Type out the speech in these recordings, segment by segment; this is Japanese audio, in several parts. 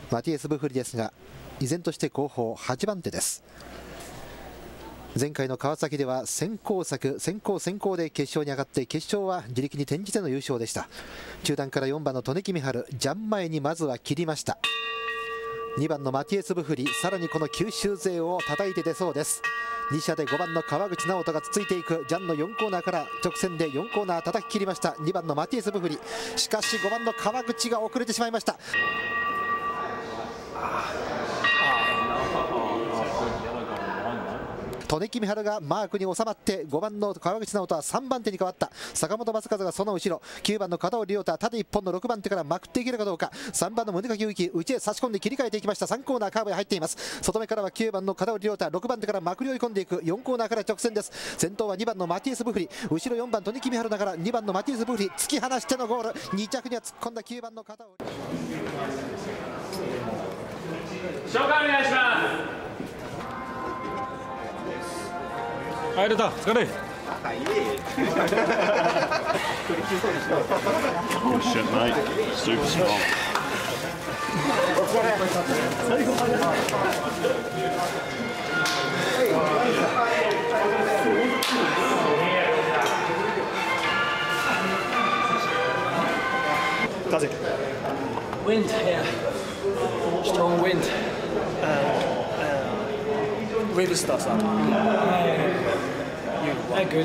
マティエス・ブフリですが、依然として後方8番手です。前回の川崎では先行で決勝に上がって、決勝は自力に転じての優勝でした。中段から4番の利根木美春、ジャン前にまずは切りました。2番のマティエス・ブフリ、さらにこの九州勢を叩いて出そうです。2車で5番の川口直人がつついていく。ジャンの4コーナーから直線で4コーナー叩き切りました。2番のマティエス・ブフリ、しかし5番の川口が遅れてしまいました。利根木美春がマークに収まって、5番の川口直人は3番手に変わった。坂本正和がその後ろ、9番の片織亮太、縦1本の6番手からまくっていけるかどうか。3番の宗垣勇樹、内へ差し込んで切り替えていきました。3コーナーカーブへ入っています。外目からは9番の片織亮太、6番手からまくり追い込んでいく。4コーナーから直線です。先頭は2番のマティエス・ブフリ、後ろ4番利根木美春ながら2番のマティエス・ブフリ、突き放してのゴール。2着には突っ込んだ9番の片織。 紹介お願いします。入れた、疲れ。 Good shit, mate. Super strong. Does it? Wind, yeah. Strong wind. Wave stuff up. Good.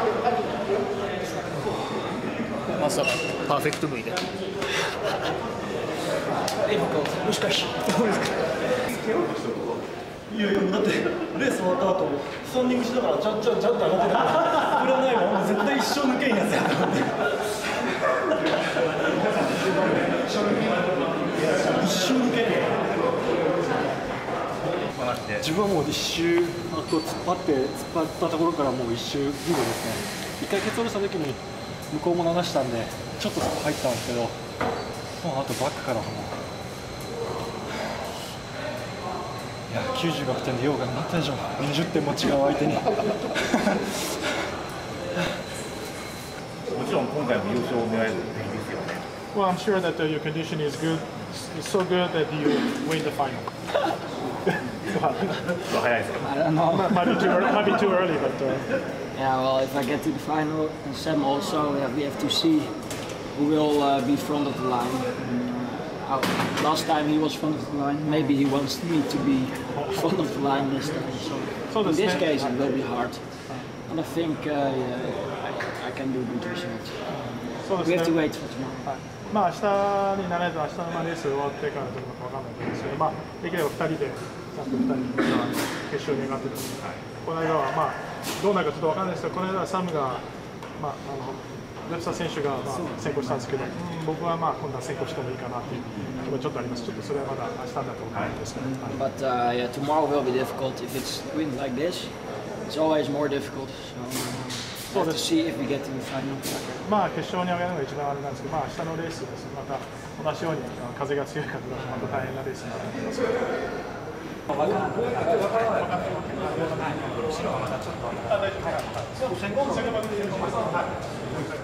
まさかパーフェクト V で。 Difficult. 難しい。 いやいや、だってレース終わった後スタンディングしながらちゃんと上がってるから、裏ないわ、絶対一生抜けんやつやと思って。一生抜けんや。自分はもう一周突っ張ったところからもう一周ギリですね。一回ケツ折れした時に向こうも流したんでちょっとそこ入ったんですけど、もうあとバックからもういや96点で溶岩になったでしょ。20点も違う相手に。もちろん今回も優勝を狙える敵ですよね。 Well, I'm sure that your condition is good. It's so good that you win the final. I don't know. Might be too early, but Yeah, well, if I get to the final, and Sam also, we have to see who will be front of the line. Last time he was front of the line. Maybe he wants me to be front of the line this time. So in this case, it will be hard. And I think I can do good results. We have to wait for tomorrow. まあ明日にならないと明日のレース終わってからどうなるかわかんないと思うんですけど、まあできれば2人でちゃんと2人決勝に上がってる。この間はまあどうなるかちょっとわかんないですけど、この間はサムがまあレフサ選手が先行したんですけど、僕はまあ今度は先行してもいいかなっていう気もちょっとあります。ちょっとそれはまだ明日だと思うんですけど。 But yeah, tomorrow will be difficult. If it's wind like this, it's always more difficult. So we'll have to see if we get to the final. まあ決勝に上がるのが一番あれなんですけど、まあ明日のレースです。また同じように風が強い風だとまた大変なレースになると思いますけど。大丈夫。